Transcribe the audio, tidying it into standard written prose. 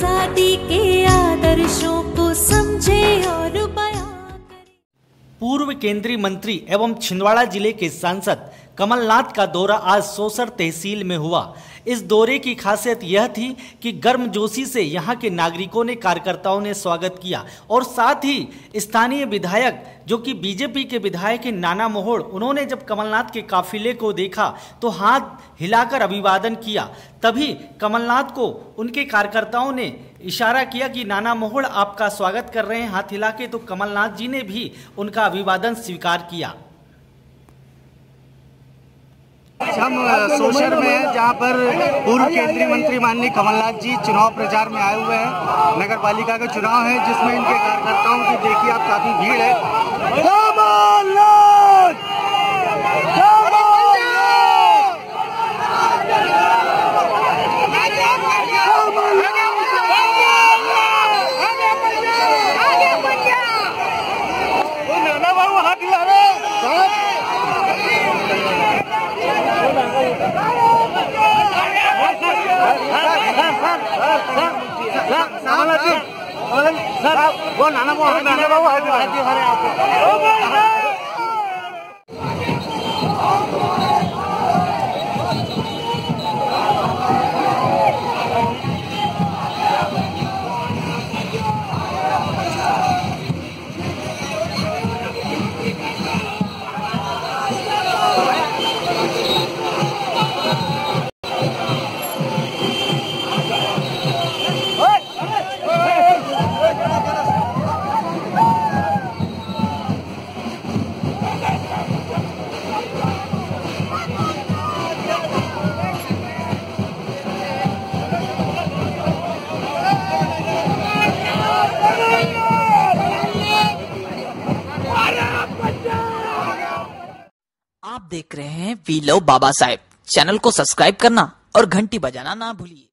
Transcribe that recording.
आजादी के आदर्शों को समझे और बयां करे। पूर्व केंद्रीय मंत्री एवं छिंदवाड़ा जिले के सांसद कमलनाथ का दौरा आज सोसर तहसील में हुआ। इस दौरे की खासियत यह थी कि गर्मजोशी से यहां के नागरिकों ने, कार्यकर्ताओं ने स्वागत किया और साथ ही स्थानीय विधायक जो कि बीजेपी के विधायक हैं नाना मोहोड़, उन्होंने जब कमलनाथ के काफिले को देखा तो हाथ हिलाकर अभिवादन किया। तभी कमलनाथ को उनके कार्यकर्ताओं ने इशारा किया कि नाना मोहोड़ आपका स्वागत कर रहे हैं हाथ हिला के, तो कमलनाथ जी ने भी उनका अभिवादन स्वीकार किया। हम सोशर में हैं जहां पर पूर्व केंद्रीय मंत्री माननीय कमलनाथ जी चुनाव प्रचार में आए हुए हैं। नगर पालिका का चुनाव है जिसमें इनके कार्यकर्ताओं की देखिए आप काफी भीड़ है। वो नाना बाबू आप देख रहे हैं we love Baba Saheb. Channel को सब्सक्राइब करना और घंटी बजाना ना भूलिए।